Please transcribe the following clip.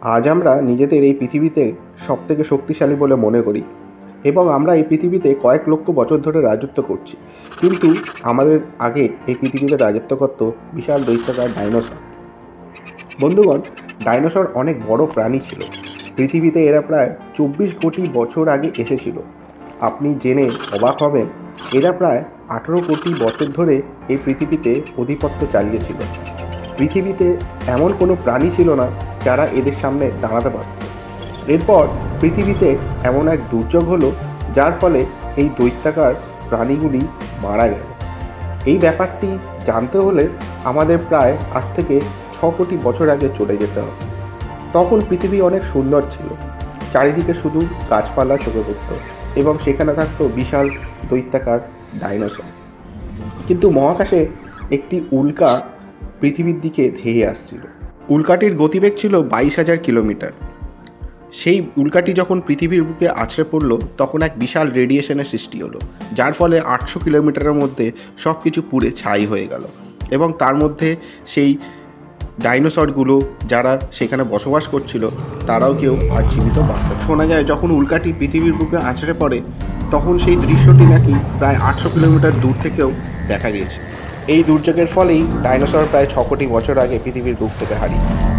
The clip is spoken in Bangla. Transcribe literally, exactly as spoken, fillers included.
আজ আমরা নিজেদের এই পৃথিবীতে সবথেকে শক্তিশালী বলে মনে করি এবং আমরা এই পৃথিবীতে কয়েক লক্ষ বছর ধরে রাজত্ব করছি, কিন্তু আমাদের আগে এই পৃথিবীতে রাজত্ব করত বিশাল দৈত্যাকার ডাইনোসর। বন্ধুগণ, ডাইনোসর অনেক বড় প্রাণী ছিল। পৃথিবীতে এরা প্রায় চব্বিশ কোটি বছর আগে এসেছিল। আপনি জেনে অবাক হবেন, এরা প্রায় আঠেরো কোটি বছর ধরে এই পৃথিবীতে আধিপত্য চালিয়েছিল। পৃথিবীতে এমন কোনো প্রাণী ছিল না যারা এদের সামনে দাঁড়াতে পারত। এরপর পৃথিবীতে এমন এক দুর্যোগ হলো, যার ফলে এই দৈত্যাকার প্রাণীগুলি মারা গেল। এই ব্যাপারটি জানতে হলে আমাদের প্রায় আজ থেকে ছ কোটি বছর আগে চলে যেতে হবে। তখন পৃথিবী অনেক সুন্দর ছিল, চারিদিকে শুধু গাছপালা চোখে পড়ত এবং সেখানে থাকতো বিশাল দৈত্যাকার ডাইনোসর। কিন্তু মহাকাশে একটি উল্কা পৃথিবীর দিকে ধেয়ে আসছিল। উল্কাটির গতিবেগ ছিল বাইশ হাজার কিলোমিটার। সেই উল্কাটি যখন পৃথিবীর বুকে আছড়ে পড়ল, তখন এক বিশাল রেডিয়েশনের সৃষ্টি হলো, যার ফলে আটশো কিলোমিটারের মধ্যে সব কিছু পুড়ে ছাই হয়ে গেল এবং তার মধ্যে সেই ডাইনোসরগুলো যারা সেখানে বসবাস করছিল তারাও কেউ আর জীবিত বাঁচত। শোনা যায় যখন উল্কাটি পৃথিবীর বুকে আছড়ে পড়ে, তখন সেই দৃশ্যটি নাকি প্রায় আটশো কিলোমিটার দূর থেকেও দেখা গিয়েছে। এই দুর্যোগের ফলেই ডাইনোসর প্রায় ছ কোটি বছর আগে পৃথিবীর বুক থেকে হারিয়ে